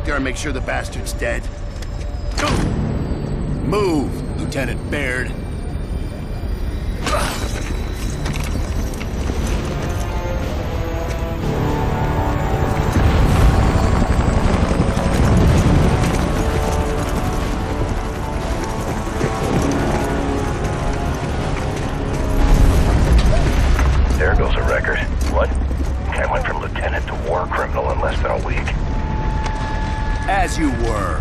back there and make sure the bastard's dead. Move, Lieutenant Baird. There goes a record. What? I went from lieutenant to war criminal in less than a week. As you were.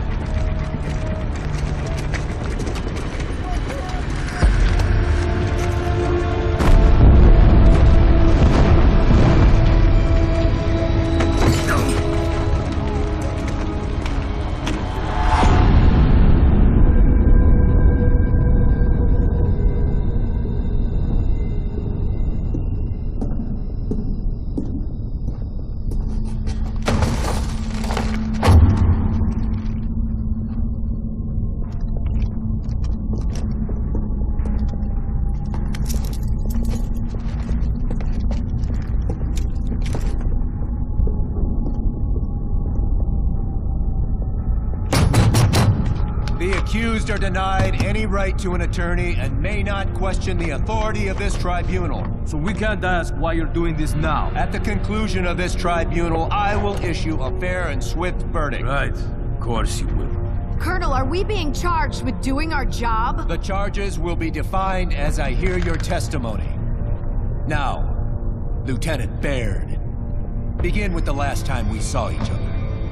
The accused are denied any right to an attorney and may not question the authority of this tribunal. So we can't ask why you're doing this now. At the conclusion of this tribunal, I will issue a fair and swift verdict. Right. Of course you will. Colonel, are we being charged with doing our job? The charges will be defined as I hear your testimony. Now, Lieutenant Baird, begin with the last time we saw each other.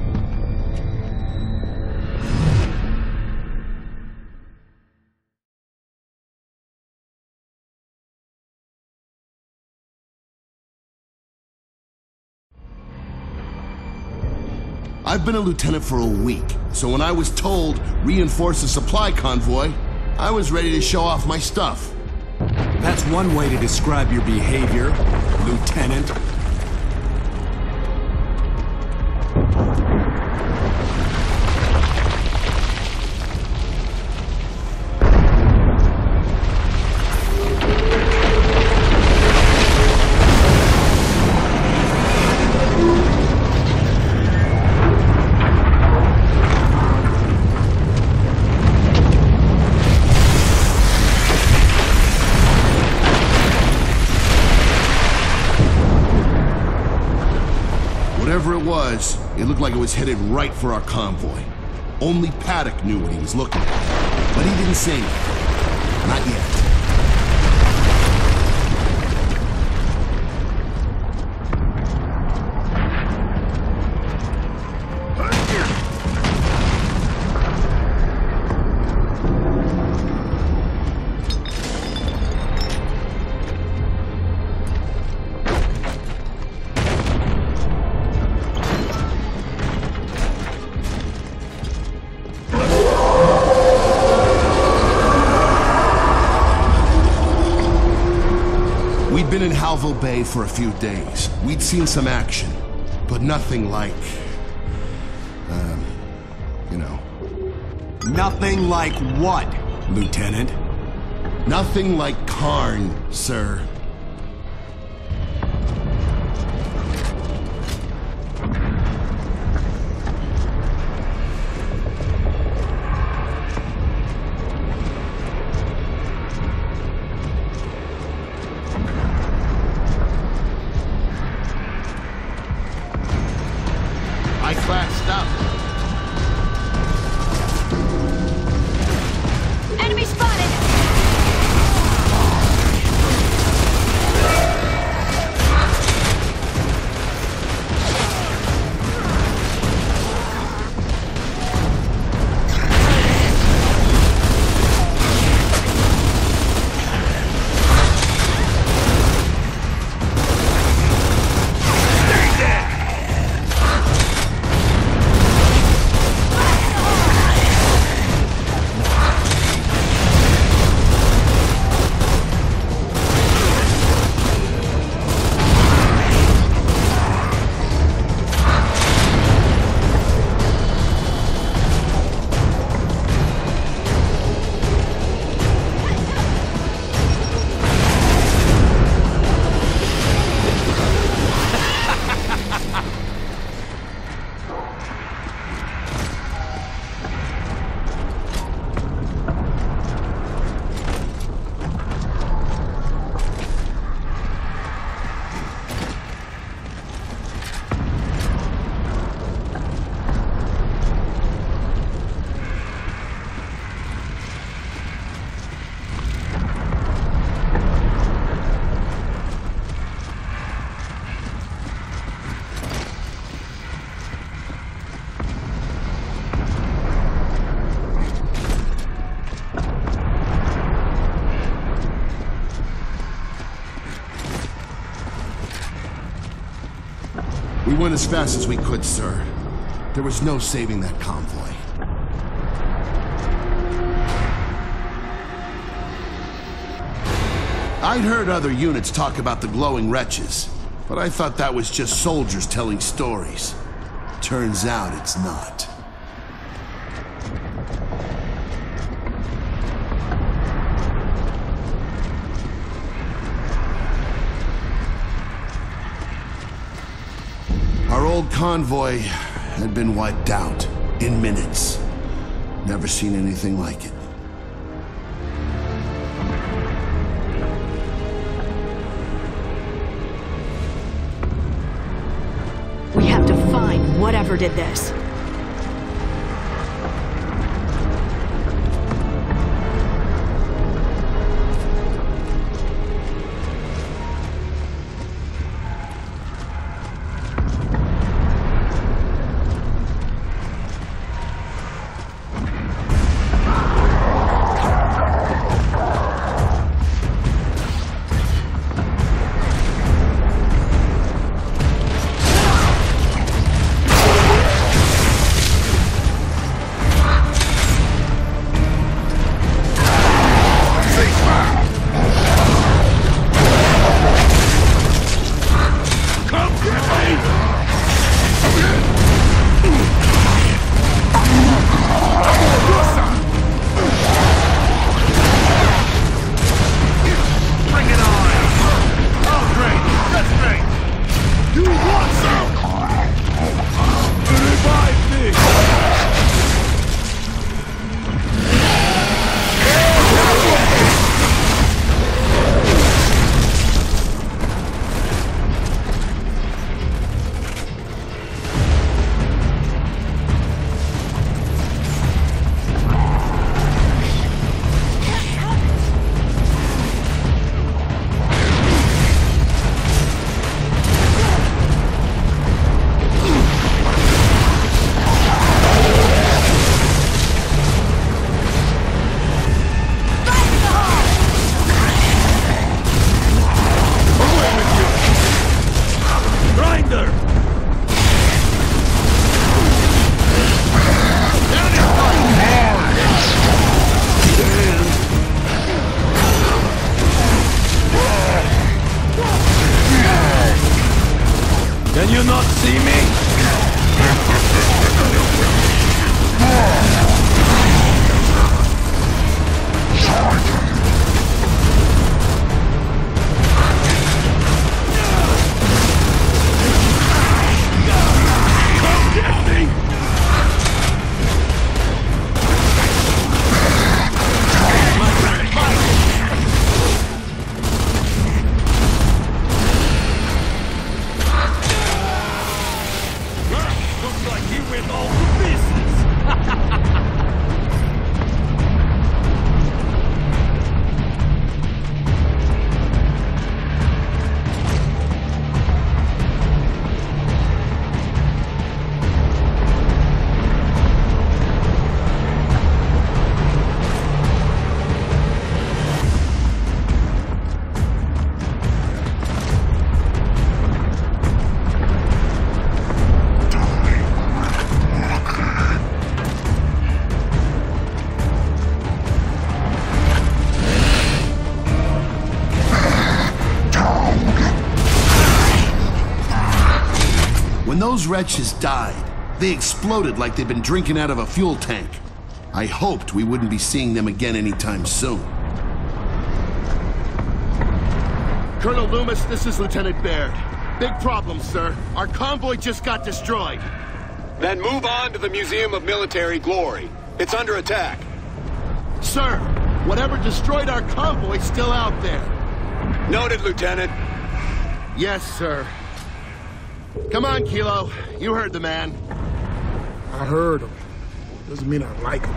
I've been a lieutenant for a week, so when I was told reinforce the supply convoy, I was ready to show off my stuff. That's one way to describe your behavior, Lieutenant. Whatever it was, it looked like it was headed right for our convoy. Only Paddock knew what he was looking at, but he didn't say anything. Not yet. We'd been in Halville Bay for a few days. We'd seen some action, but nothing like... you know. Nothing like what, Lieutenant? Nothing like Karn, sir. Class, stop. Enemy spotted! went as fast as we could, sir. There was no saving that convoy. I'd heard other units talk about the glowing wretches, but I thought that was just soldiers telling stories. Turns out it's not. Our old convoy had been wiped out in minutes. Never seen anything like it. We have to find whatever did this. Can you not see me? When those wretches died, they exploded like they'd been drinking out of a fuel tank. I hoped we wouldn't be seeing them again anytime soon. Colonel Loomis, this is Lieutenant Baird. Big problem, sir. Our convoy just got destroyed. Then move on to the Museum of Military Glory. It's under attack. Sir, whatever destroyed our convoy's still out there. Noted, Lieutenant. Yes, sir. Come on, Kilo. You heard the man. I heard him. Doesn't mean I like him.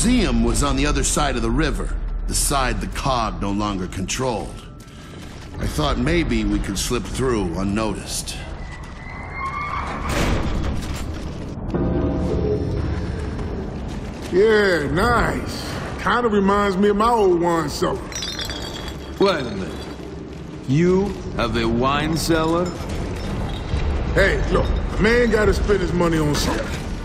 museum was on the other side of the river, the side the COG no longer controlled. I thought maybe we could slip through unnoticed. Yeah, nice. Kind of reminds me of my old wine cellar. Wait a minute. You have a wine cellar? Hey, look, a man gotta spend his money on something.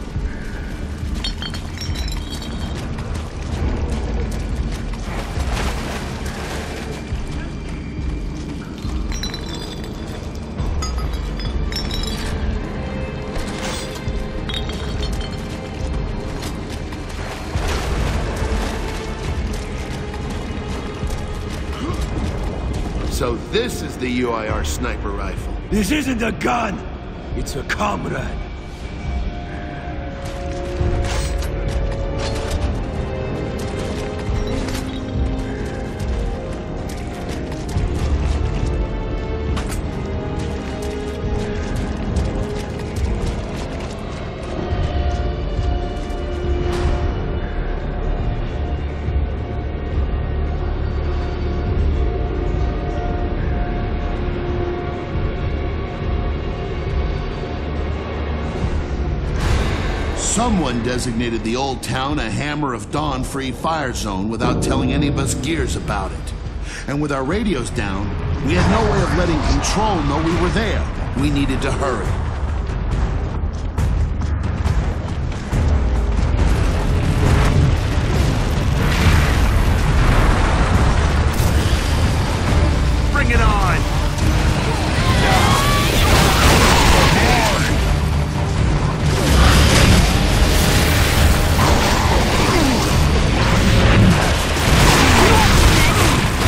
So this is the UIR sniper rifle. This isn't a gun! It's a comrade. Someone designated the old town a Hammer of Dawn free fire zone without telling any of us gears about it. And with our radios down, we had no way of letting Control know we were there. We needed to hurry. Bring it on!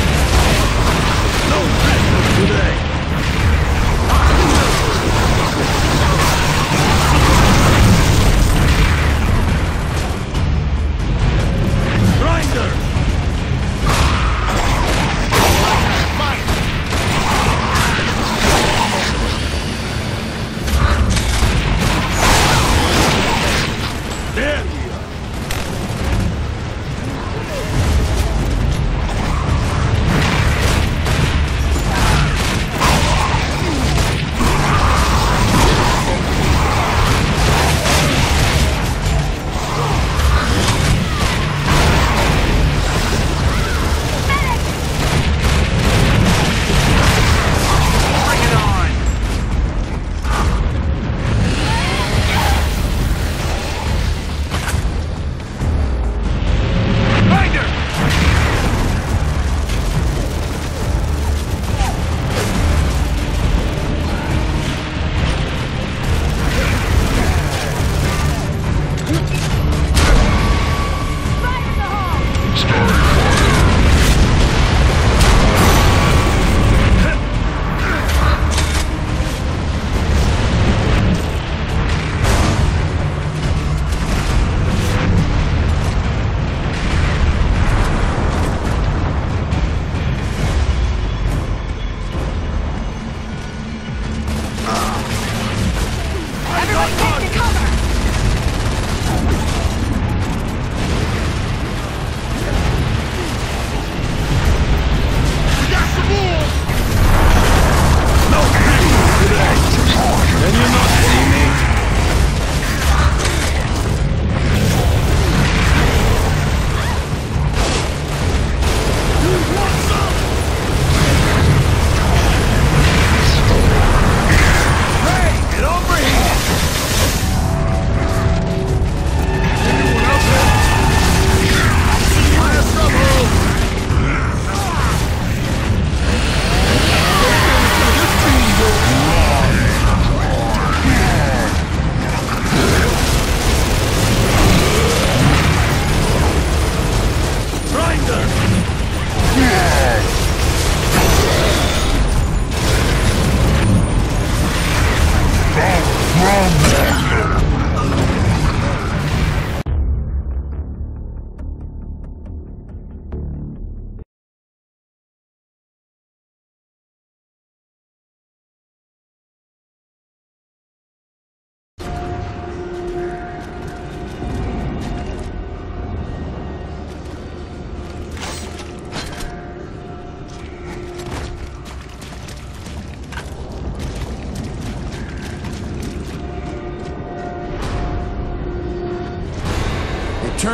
Today.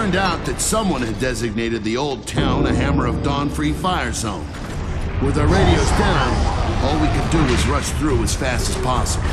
turned out that someone had designated the old town a Hammer of Dawn free fire zone. With our radios down, all we could do was rush through as fast as possible.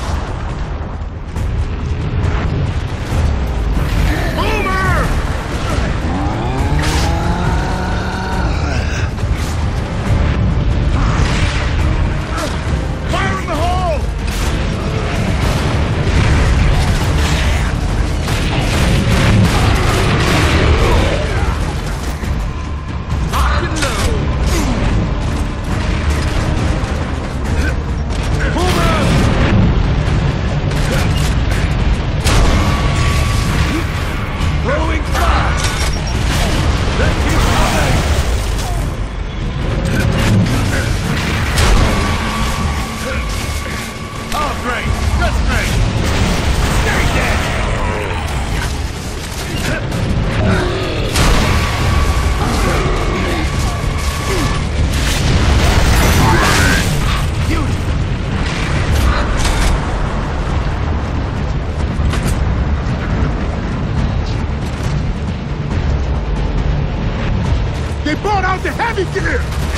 They brought out the heavy gear!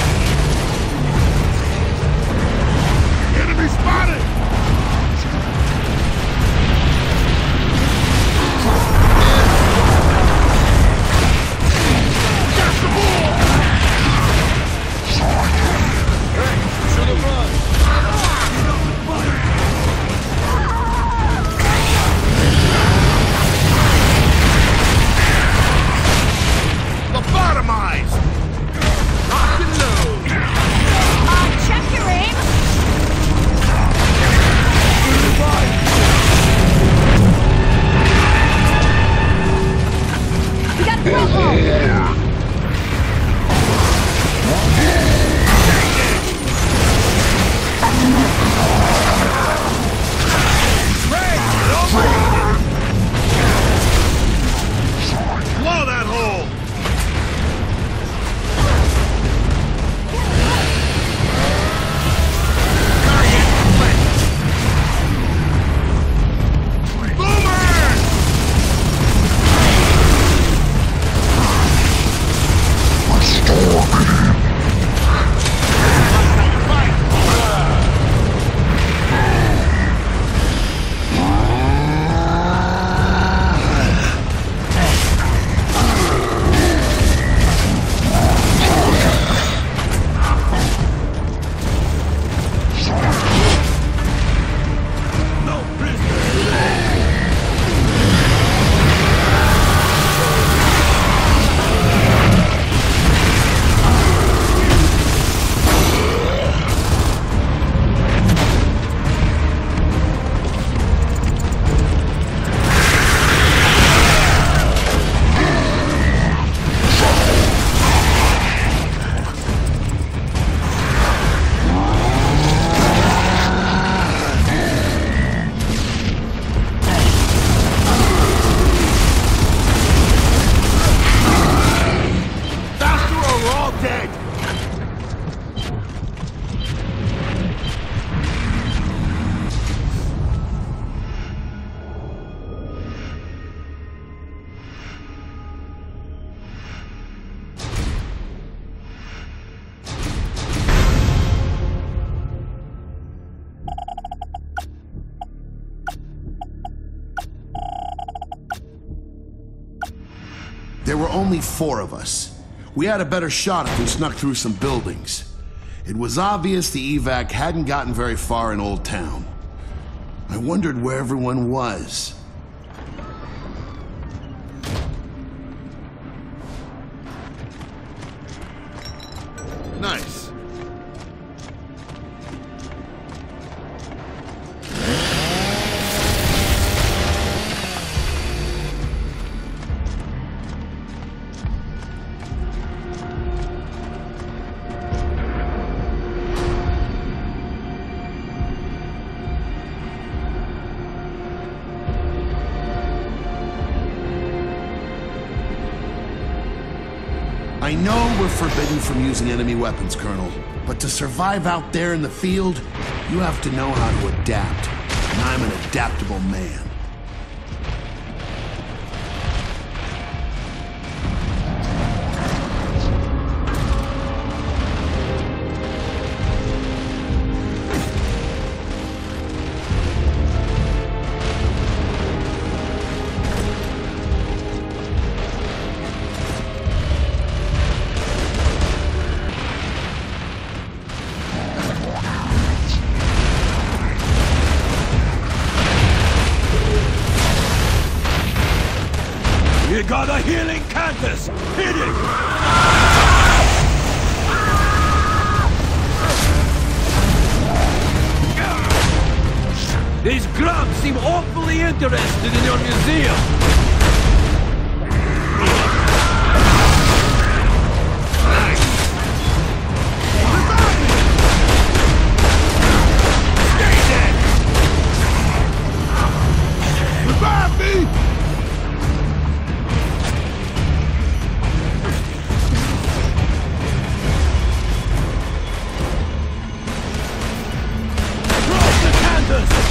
Enemy spotted! That's the ball! Hey, should have run! Lobotomized! Lock and load! Check your aim! We got a football! Blow that hole! There were only 4 of us. We had a better shot if we snuck through some buildings. It was obvious the evac hadn't gotten very far in Old Town. I wondered where everyone was. Nice. I know we're forbidden from using enemy weapons, Colonel, but to survive out there in the field, you have to know how to adapt. And I'm an adaptable man. They got a healing Candace! Hit it! These grubs seem awfully interested in your museum! Stay dead! Revive me! Drop the Candace!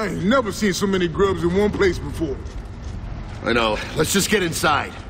I ain't never seen so many grubs in one place before. I know. Let's just get inside.